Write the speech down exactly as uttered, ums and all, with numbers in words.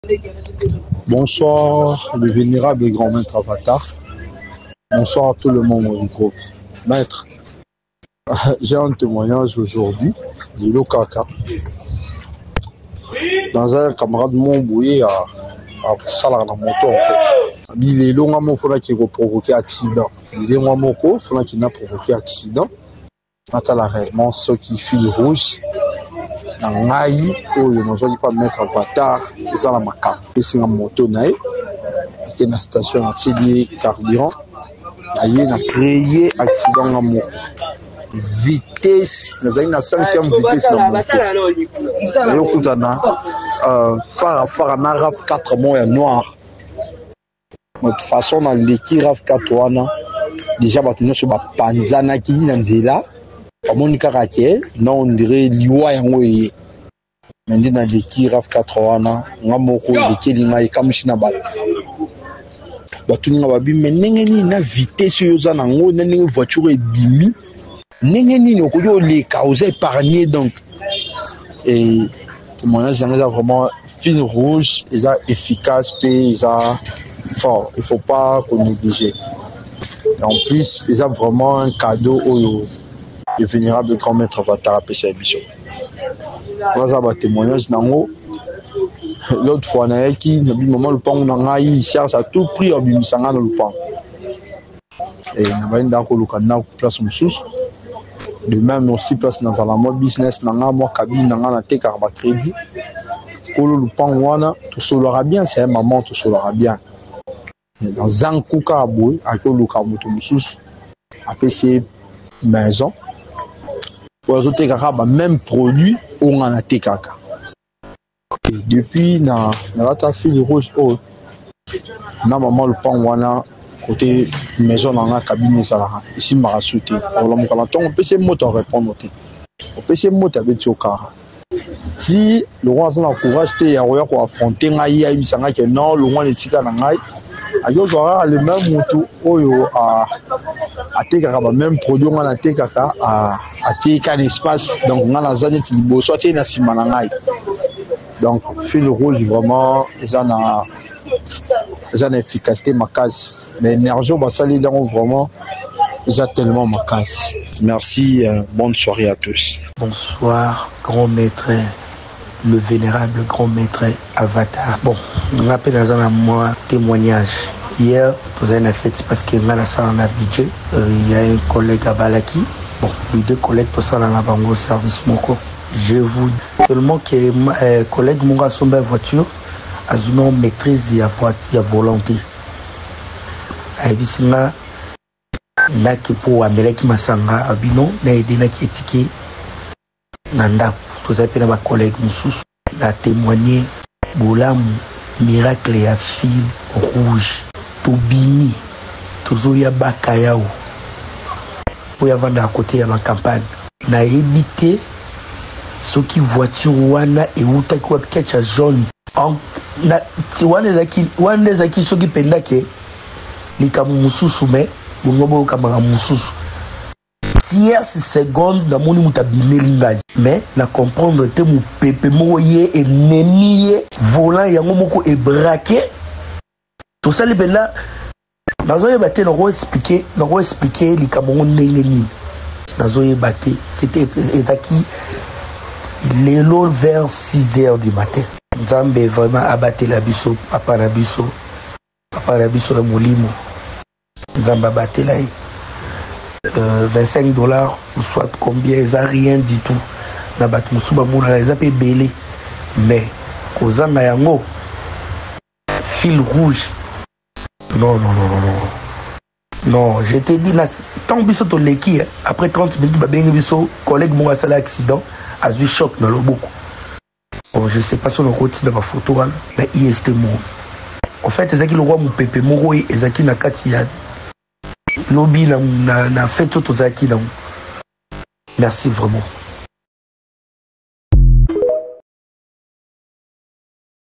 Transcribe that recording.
Bonsoir, le vénérable et grand maître Avatar. Bonsoir à tout le monde du groupe. Maître, j'ai un témoignage aujourd'hui de Lokaka. Dans un camarade Montboué à, à Salah na moto en fait. Il est long à mon frère qui a provoqué accident. Il est long à mon frère qui n'a provoqué accident. Maintenant, réellement, ceux qui file rouge. Dans l'Aïe, où il ne pas mettre Avatar, ils ont la maca. Et c'est une moto, il y a une station de carburant. Il y a créé un accident dans mon vitesse, dans une cinquième vitesse dans mon moto. Par rapport à un RAV quatre mois noir. De toute façon, dans l'équipe RAV quatre, déjà, nous sommes à Panzana qui est dans Zela. Mon caractère, non, on dirait Liwa Yangoye. Maintenant, dans l'équipe RAV quatre, on a beaucoup de Kelima et Kamushinabal. Batuni Nababi, mais n'engeni na vitesse sur Zanango, n'engeni voiture et bimi. N'engeni no koyo les causes épargnées donc. Et témoignage, j'en ai vraiment fil rouge, ils sont efficaces, ils sont fort. Il ne faut pas qu'on néglige. En plus, ils ont vraiment un cadeau au le vénérable grand maître Avatar à P C Bichon. Voilà un témoignage nango. L'autre fois, on a qui, le moment le pan, on a eu, il cherche à tout prix, on a mis ça dans le pan. Et on a eu d'accord le canal place sous. De même aussi place dans la mode business, dans la mode cabine, dans la tech à crédit. Pour le pan, on a tout cela bien, c'est un maman, tout cela bien. Dans un coup à bout, avec le camoto sous, à P C maison. Pour les autres, même produit, on a T K K. Depuis, na la fille rouge, oh, na maman le pan wana côté maison dans la cabine ça là. Ici m'a rassuré. On peut essayer de répondre. On peut essayer de avec au car. Si le roi a le courage de pour affronter ngaï aïe sanga que non le roi ne s'y pas ngaï. Ayo aura le même moto oyo à à T K K même produit on a T K K à à T K K l'espace donc on a la zone qui beau soit na simanangai. Donc fil rouge vraiment ils en a ils en efficacité ma case mais énergie va salir dans vraiment ils ont tellement ma case. Merci, euh, bonne soirée à tous. Bonsoir grand maître, le vénérable grand maître Avatar. Bon, on appelle à moi témoignage. Hier, vous avez fait parce qu'il y a un budget. Il y a un collègue à Balaki. Bon, les deux collègues pour ça dans la banque service Moko. Je vous dis seulement que euh, collègue Monga sombe voiture a une maîtrise et à voiture volonté. Aïbisina na ki pour Amérique Masanga abino na aidé na ki étiqué nanda. Vous avez ma collègue Moussous a témoigné Bolam miracle et à fil rouge Tobini Tozoya Bakayao pour y avoir à côté à la campagne na évité ce qui voiture wana et où t'as quoi catch à jaune en na ti wana zaki wana zaki ce qui pendake li kamu Moussous mais bongobo kamara Moussous tierce seconde na moni mutabimeli ngai mais na comprendre te mu pepe moye et nemiye volant yango moko e braqué tout ça les là nazo yebate na expliquer na expliquer li kamongo ndenge ni nazo yebate c'était ezaki lelo vers six heures du matin nzambe vraiment abatté la biso papa na biso papa na biso ya molimo nzambe abatté la Euh, vingt-cinq dollars ou soit combien ça rien du tout na bat musuba mona les appé belé mais kozanga yango fil rouge non non non non non non je t'ai dit là tant biso to leki après trente minutes ba bengi biso collègue mon a accident a eu choc dans le beaucoup bon je sais pas sur le côté de ma photo là mais I S T mo en fait ezaki le roi mon pépé moro ezaki na kati ya lobby na na fait tout aux acquis. Merci vraiment.